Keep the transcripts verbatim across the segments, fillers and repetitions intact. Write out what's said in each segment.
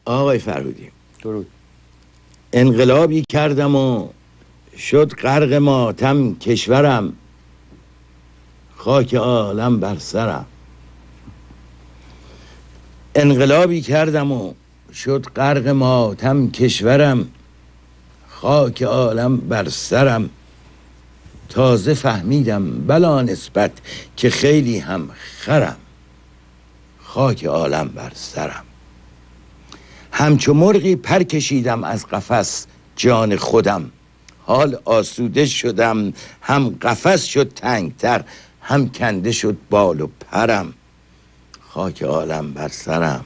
آقای فرهودی، درود. انقلابی کردم و شد غرق ماتم کشورم، خاک عالم بر سرم. انقلابی کردم و شد غرق ماتم کشورم، خاک عالم بر سرم. تازه فهمیدم بلا نسبت که خیلی هم خرم، خاک عالم بر سرم. همچو مرغی پر کشیدم از قفس جان خودم، حال آسوده شدم، هم قفس شد تنگتر، هم کنده شد بال و پرم، خاک عالم بر سرم.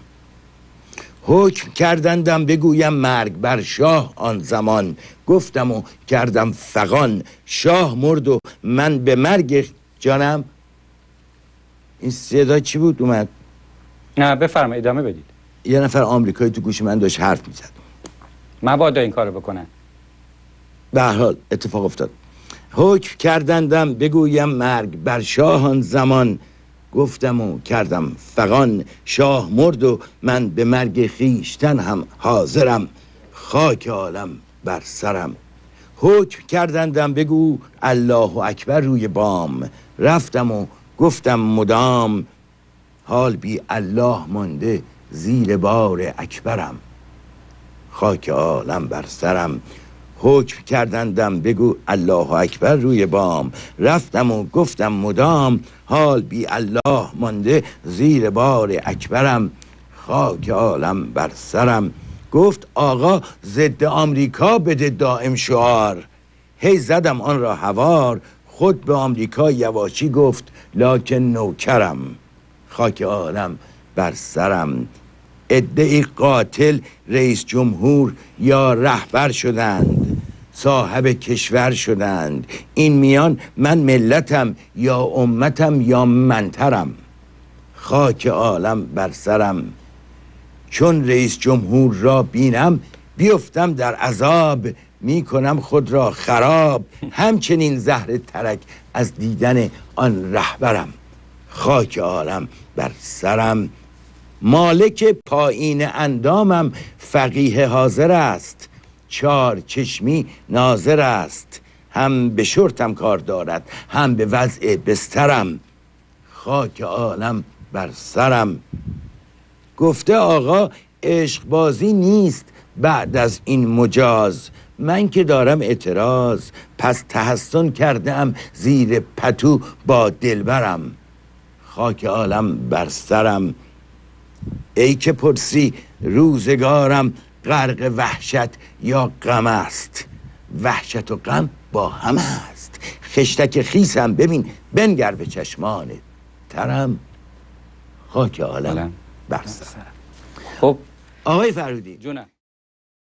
حکم کردندم بگویم مرگ بر شاه آن زمان، گفتم و کردم فغان، شاه مرد و من به مرگ جانم. این صدا چی بود اومد؟ نه بفرمایید ادامه بدید. یه نفر آمریکایی تو گوش من داشت حرف میزد. مبادا این کارو بکنن. به هر حال اتفاق افتاد. حکم کردندم بگویم مرگ بر شاه آن زمان، گفتم و کردم فغان، شاه مرد و من به مرگ خیشتن هم حاضرم، خاک عالم بر سرم. حکم کردندم بگو الله اکبر روی بام، رفتم و گفتم مدام، حال بی الله مانده زیر بار اکبرم، خاک عالم بر سرم. حکم کردندم بگو الله اکبر روی بام، رفتم و گفتم مدام، حال بی الله مانده زیر بار اکبرم، خاک عالم بر سرم. گفت آقا ضد آمریکا بده دائم شعار، هی زدم آن را هوار، خود به آمریکا یواشی گفت لکن نوکرم، خاک عالم بر سرم. ادعی قاتل رئیس جمهور یا رهبر شدند، صاحب کشور شدند، این میان من ملتم یا امتم یا منترم، خاک عالم بر سرم. چون رئیس جمهور را بینم بیفتم در عذاب، میکنم خود را خراب، همچنین زهر ترک از دیدن آن رهبرم، خاک عالم بر سرم. مالک پایین اندامم فقیه حاضر است، چار چشمی ناظر است، هم به شرطم کار دارد هم به وضع بسترم، خاک عالم بر سرم. گفته آقا عشق بازی نیست بعد از این مجاز، من که دارم اعتراض، پس تحسن کردم زیر پتو با دلبرم، خاک عالم بر سرم. ای که پرسی روزگارم غرق وحشت یا غم است، وحشت و غم با هم است، خشتک خیسم ببین بنگر به چشمان ترم، خاک عالم بر سرم. خب آقای فرهودی جونم.